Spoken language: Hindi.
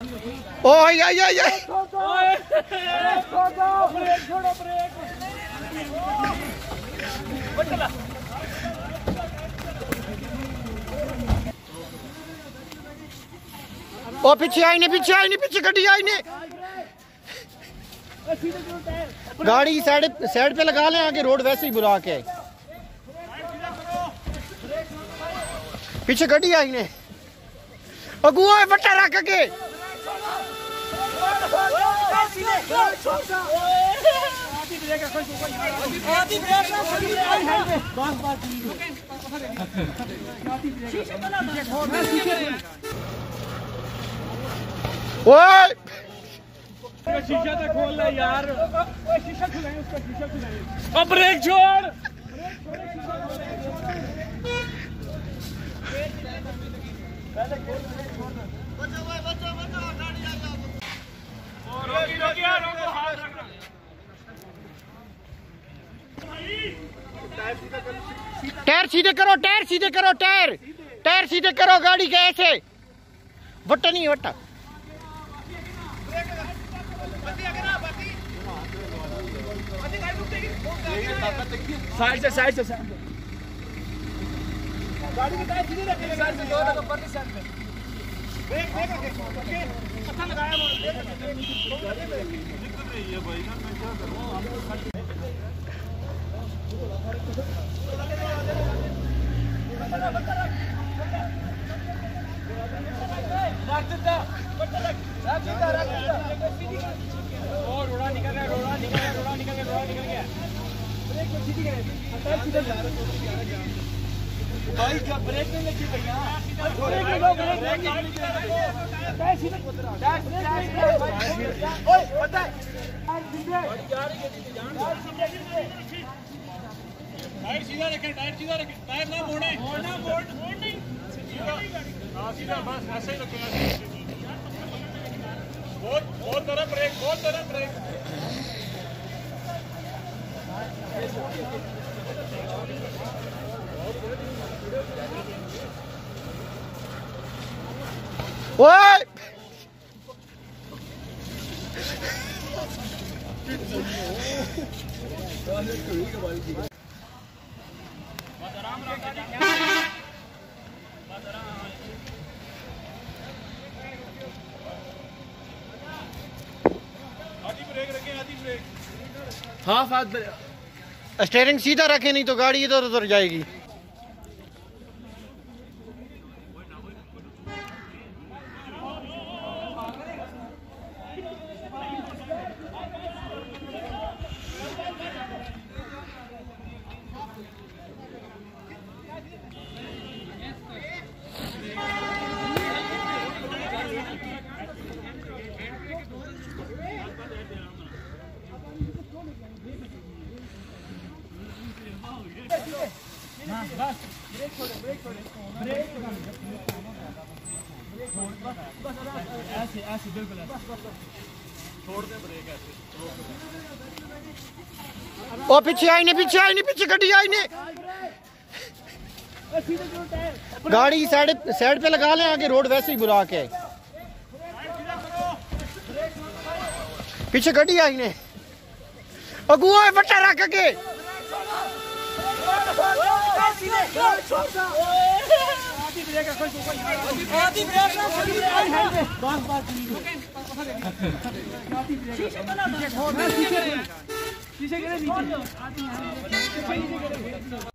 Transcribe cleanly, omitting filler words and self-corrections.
ओ आई आई आई आई ओ पीछे आई नहीं पीछे गड्डी आई नहीं। गाड़ी साइड पे लगा लें, आगे रोड वैसे ही बुला के। पीछे गड्डी आई ने अगुआ बट्टा रख के ओए शीशा तो खोल ले यार, शीशा खुलाए उसका, शीशा खुलाए। अब ब्रेक छोड़। टायर सीधे करो, टायर सीधे करो गाड़ी के ऐसे। वट्टा नहीं वट्टा। साइड से गाड़ी के टायर सीधे रखिए, साइड से दो लगा पर साइड में ब्रेक ओके अच्छा लगाया वो दिक्कत रही है भाई ना, मैं क्या करूं। और रोड़ा निकल गया ब्रेक सीधी करे भाई, जब ब्रेक नहीं लगी भैया, ओए पता है टायर सीधा रखें, टायर ना मोड़े, मोड़ नहीं सीधा, बस ऐसे ही रखें। बहुत तरफ ब्रेक ओए हाफ हाथ स्टीयरिंग सीधा रखे, नहीं तो गाड़ी इधर उधर जाएगी। ऐसे बिल्कुल छोड़ दे ब्रेक ऐसे। ओ पीछे आई नहीं पीछे गड्डी आई नहीं। गाड़ी साइड पे लगा लें, आगे रोड वैसे ही बुला के। पीछे गड्डी आई ने अगुआ बट्टा रख के शीशे